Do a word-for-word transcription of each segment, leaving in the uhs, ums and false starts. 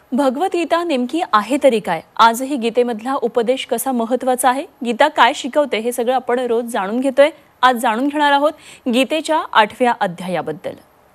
भगवद्गीता नेमकी आहे तरी काय? आजही गीतेमधला उपदेश कसा महत्त्वाचा आहे, गीता काय शिकवते, हे सगळं आपण रोज जाणून घेतोय. आज जाणून घेणार आहोत गीतेच्या आठव्या अध्यायाबद्दल.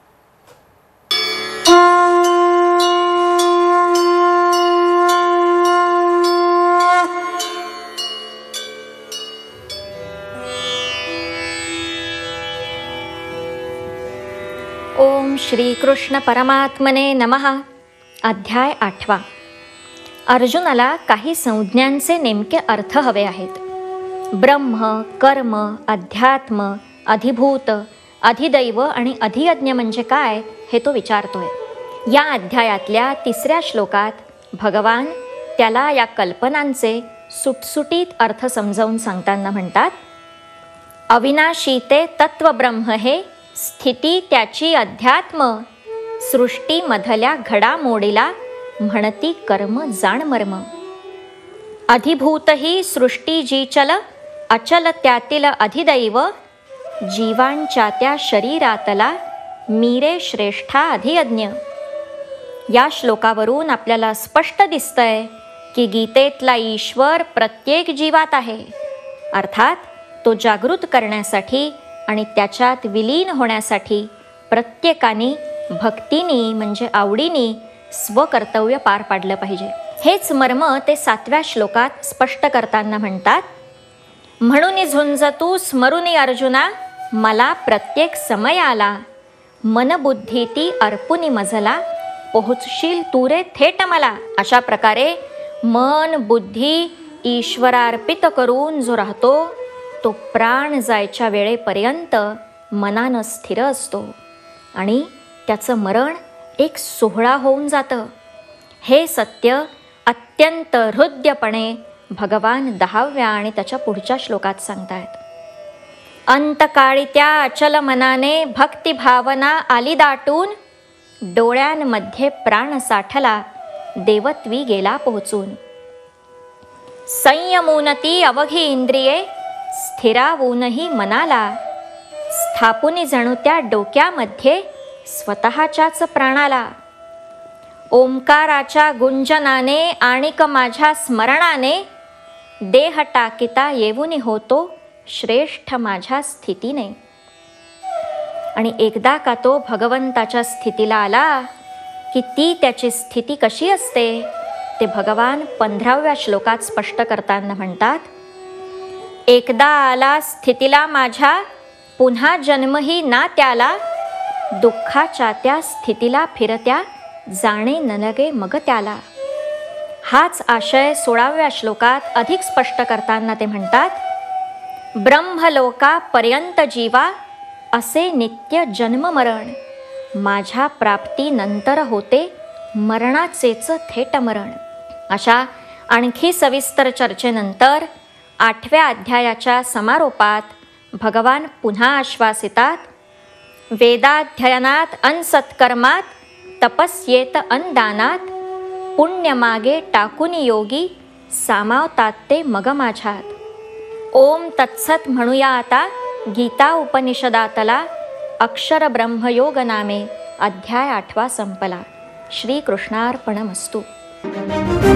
ओम श्री कृष्ण परमात्मने नमः. अध्याय आठवा. अर्जुनाला काही संज्ञांचे नेमके अर्थ हवे आहेत. ब्रह्म, कर्म, अध्यात्म, अधिभूत, अधिदैव आणि अधियज्ञ म्हणजे काय हे तो विचारतोय. या अध्यायातल्या तिसऱ्या श्लोकात भगवान त्याला या कल्पनांचे सुटसुटीत अर्थ समजावून सांगताना म्हणतात, अविनाशी ते तत्वब्रह्म हे, स्थिती त्याची अध्यात्म, सृष्टीमधल्या घडामोडीला म्हणती कर्म जाण मर्म. अधिभूत ही सृष्टी जी चल, अचल त्यातील अधिदैव, जीवांच्या त्या शरीरातला मीरे श्रेष्ठा अधियज्ञ. या श्लोकावरून आपल्याला स्पष्ट दिसतंय की गीतेतला ईश्वर प्रत्येक जीवात आहे. अर्थात तो जागृत करण्यासाठी आणि त्याच्यात विलीन होण्यासाठी प्रत्येकाने भक्तीनी म्हणजे आवडीने स्वकर्तव्य पार पाडलं पाहिजे. हेच मर्म ते सातव्या श्लोकात स्पष्ट करताना म्हणतात, म्हणून झुंज तू स्मरुनी अर्जुना, मला प्रत्येक समयाला, मनबुद्धी ती अर्पुनी मजला, पोहोचशील तू रे थेट मला. अशा प्रकारे मन बुद्धी ईश्वरार्पित करून जो राहतो तो प्राण जायच्या वेळेपर्यंत मनानं स्थिर असतो आणि त्याचं मरण एक सोहळा होऊन जातं. हे सत्य अत्यंत हृद्यपणे भगवान दहाव्या आणि त्याच्या पुढच्या श्लोकात सांगतायत. अंतकाळी त्या अचल मनाने भक्तिभावना आली दाटून, डोळ्यांमध्ये प्राण साठला देवत्वी गेला पोहोचून. संयमूनती अवघी इंद्रिये, स्थिरावूनही मनाला, स्थापुनी जणू त्या डोक्यामध्ये स्वतःच्याच प्राणाला. ओंकाराच्या गुंजनाने आणिक माझ्या स्मरणाने, देह टाकिता येऊनी होतो श्रेष्ठ माझ्या स्थितीने. आणि एकदा का तो भगवंताच्या स्थितीला आला की ती त्याची स्थिती कशी असते ते भगवान पंधराव्या श्लोकात स्पष्ट करताना म्हणतात, एकदा आला स्थितीला माझ्या, पुन्हा जन्मही ना त्याला, दुःखाच्या त्या स्थितीला फिरत्या, जाणे न लगे मग त्याला. हाच आशय सोळाव्या श्लोकात अधिक स्पष्ट करताना ते म्हणतात, ब्रह्मलोकापर्यंत जीवा, असे नित्य जन्म मरण, माझ्या प्राप्तीनंतर होते मरणाचेच थेट मरण. अशा आणखी सविस्तर चर्चेनंतर आठव्या अध्यायाच्या समारोपात भगवान पुन्हा आश्वासितात, वेदाध्ययनात अन सत्कर्मात, तपस्येत अन दानात, पुण्यमागे टाकून योगी, सामावतात ते मग माझ्यात. ओम तत्सत म्हणूया आता गीता उपनिषदातला अक्षर ब्रह्मयोग नामे अध्याय आठवा संपला. श्री कृष्णार्पणमस्तु.